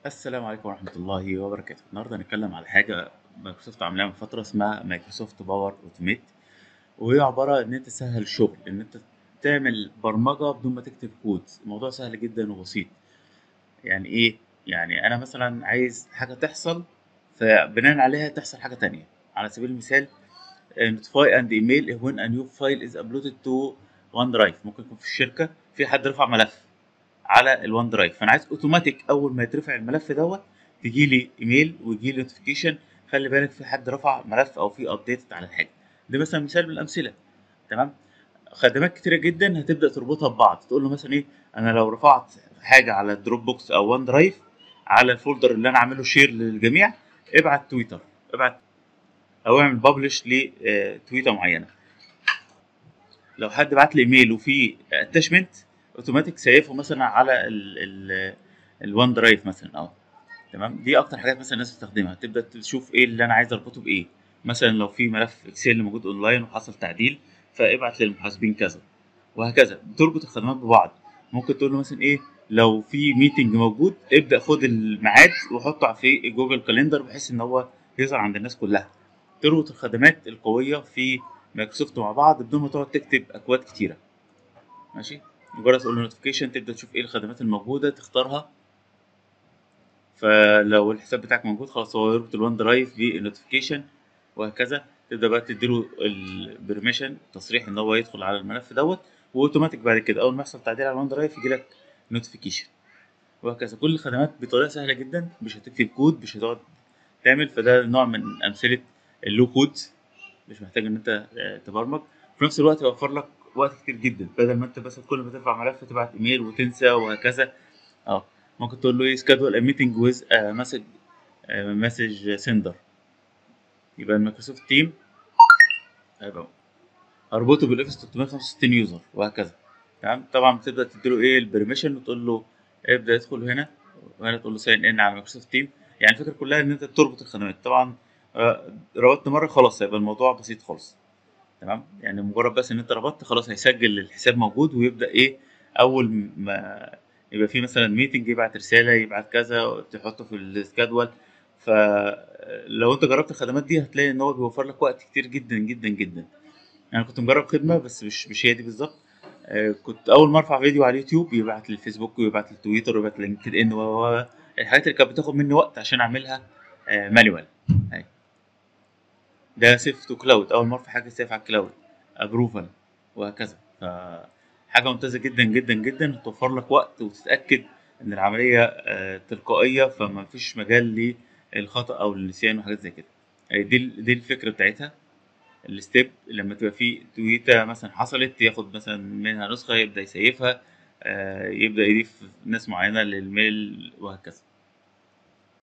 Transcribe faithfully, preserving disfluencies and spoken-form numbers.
السلام عليكم ورحمة الله وبركاته. النهارده هنتكلم على حاجة مايكروسوفت عاملاها من فترة اسمها مايكروسوفت باور اوتوميت، وهي عبارة إن أنت تسهل الشغل، إن أنت تعمل برمجة بدون ما تكتب كود. الموضوع سهل جدا وبسيط. يعني إيه؟ يعني أنا مثلا عايز حاجة تحصل، فبناء عليها تحصل حاجة تانية. على سبيل المثال notify and email when a new file is uploaded to OneDrive. ممكن يكون في الشركة في حد رفع ملف على الوان درايف، فانا عايز اوتوماتيك اول ما يترفع الملف دوت تجي لي ايميل ويجي لي نوتيفيكيشن. خلي بالك في حد رفع ملف او في ابديت على الحاجه. ده مثلا مثال من الامثله. تمام. خدمات كتيره جدا هتبدا تربطها ببعض، تقول له مثلا ايه، انا لو رفعت حاجه على الدروب بوكس او وان درايف على الفولدر اللي انا عامله شير للجميع، ابعت تويتر، ابعت او اعمل ببلش لتويته معينه. لو حد بعت لي ايميل وفيه اتاشمنت، اوتوماتيك سيفه مثلا على ال ال الوان درايف مثلا. اه تمام. دي اكتر حاجات مثلا الناس بتستخدمها، تبدا تشوف ايه اللي انا عايز اربطه بايه. مثلا لو في ملف اكسل موجود اونلاين وحصل تعديل، فابعت للمحاسبين كذا، وهكذا بتربط الخدمات ببعض. ممكن تقول له مثلا ايه، لو في ميتنج موجود ابدا خد الميعاد وحطه في جوجل كاليندر بحيث ان هو يظهر عند الناس كلها. تربط الخدمات القويه في مايكروسوفت مع بعض بدون ما تقعد تكتب اكواد كتيره. ماشي. مجرد تقول له نوتيفيكيشن تبدا تشوف ايه الخدمات الموجوده تختارها. فلو الحساب بتاعك موجود خلاص هو يربط الوان درايف بالنوتيفيكيشن، وهكذا. تبدا بقى تديله البرميشن، تصريح ان هو يدخل على الملف دوت، واوتوماتيك بعد كده اول ما يحصل تعديل على الوان درايف يجي لك نوتيفيكيشن. وهكذا كل الخدمات بطريقه سهله جدا، مش هتكتب كود، مش هتقعد تعمل. فده نوع من امثله اللو كود، مش محتاج ان انت آه، تبرمج. في نفس الوقت يوفر لك وقت كتير جدا، بدل ما انت بس كل ما ترفع ملف تبعت ايميل وتنسى وهكذا. اه ممكن تقول له ايه سكادول ا ميتنج ويز مسج مسج سندر، يبقى المايكروسوفت تيم هيبقى اربطه بالاوفيس ثلاثمية وخمسة وستين يوزر، وهكذا. تمام. طبعا بتبدا تديله ايه البرميشن وتقول له ابدا يدخل هنا، وهنا تقول له ساين ان على مايكروسوفت تيم. يعني الفكره كلها ان انت تربط الخدمات. طبعا آه، ربطت مره خلاص هيبقى الموضوع بسيط خالص. تمام. يعني مجرد بس ان انت ربطت خلاص هيسجل الحساب موجود، ويبدا ايه اول ما يبقى في مثلا ميتنج يبعت رساله، يبعت كذا تحطه في السكادول. فلو انت جربت الخدمات دي هتلاقي ان هو بيوفر لك وقت كتير جدا جدا جدا. انا كنت مجرب خدمه بس مش مش هي دي بالظبط. آه، كنت اول ما ارفع فيديو على اليوتيوب يبعت للفيسبوك ويبعت للتويتر ويبعت للينكد ان، و الحاجات اللي كانت بتاخد مني وقت عشان اعملها مانيوال. ده سيف تو كلاود، اول ما ارفع حاجه سيف على الكلاود ابروفال، وهكذا. ف حاجه ممتازه جدا جدا جدا، توفر لك وقت وتتاكد ان العمليه آه، تلقائيه، فما فيش مجال للخطا او النسيان وحاجات زي كده. آه، دي ال- دي الفكره بتاعتها. الستيب لما تبقى في تويته مثلا حصلت ياخد مثلا منها نسخه يبدا يسيفها، آه، يبدا يضيف ناس معينه للميل، وهكذا.